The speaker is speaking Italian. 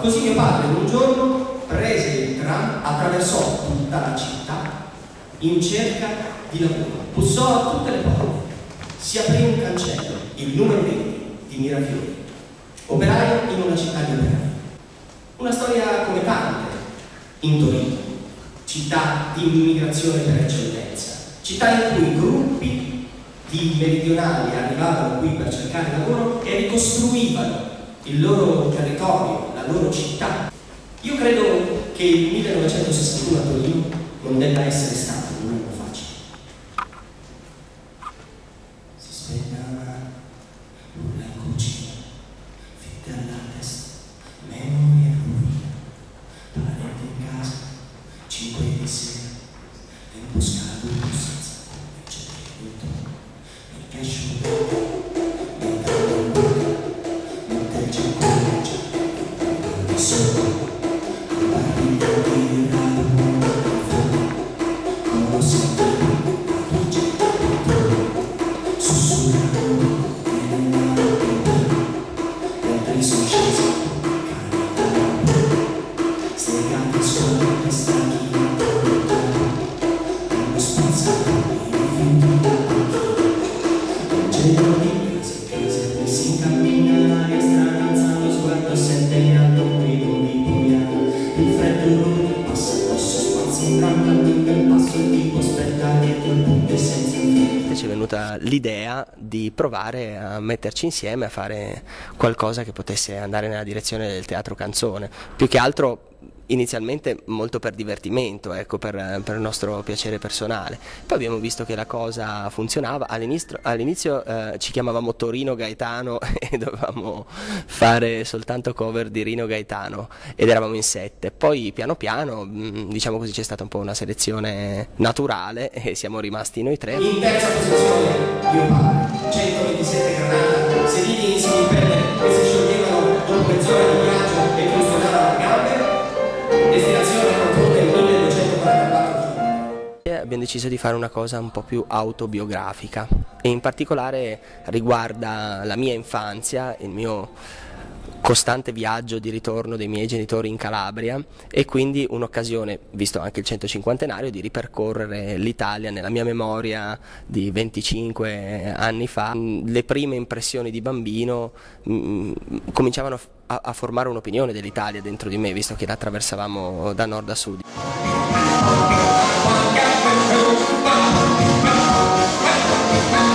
Così mio padre un giorno prese il tram, attraversò tutta la città in cerca di lavoro, bussò a tutte le porte, si aprì un cancello, il numero 20 di Mirafiori, operaio in una città di operai. Una storia come tante in Torino, città di immigrazione per eccellenza, città in cui gruppi di meridionali arrivavano qui per cercare lavoro e ricostruivano il loro territorio, la loro città. Io credo che il 1961 a Torino non debba essere stato un anno facile. Si svegliava l'urla in cucina, fitte alla testa, memoria rovina, parenti in casa, 5 di sera, imboscato senza eccetera, perché asciugato. Ci è venuta l'idea di provare a metterci insieme a fare qualcosa che potesse andare nella direzione del teatro canzone, più che altro inizialmente molto per divertimento, ecco, per il nostro piacere personale. Poi abbiamo visto che la cosa funzionava. All'inizio ci chiamavamo Torino Gaetano e dovevamo fare soltanto cover di Rino Gaetano ed eravamo in 7. Poi piano piano, diciamo così, c'è stata un po' una selezione naturale e siamo rimasti noi 3. In terza posizione mio padre, 127 granate, sedili in semipelle che si scioglievano dopo mezz'ora di viaggio e funzionavano le gambe. Destinazione Crotone 1244 km. Abbiamo deciso di fare una cosa un po' più autobiografica e in particolare riguarda la mia infanzia, il mio costante viaggio di ritorno dei miei genitori in Calabria e quindi un'occasione, visto anche il 150enario, di ripercorrere l'Italia nella mia memoria di 25 anni fa. Le prime impressioni di bambino cominciavano a formare un'opinione dell'Italia dentro di me, visto che la attraversavamo da nord a sud.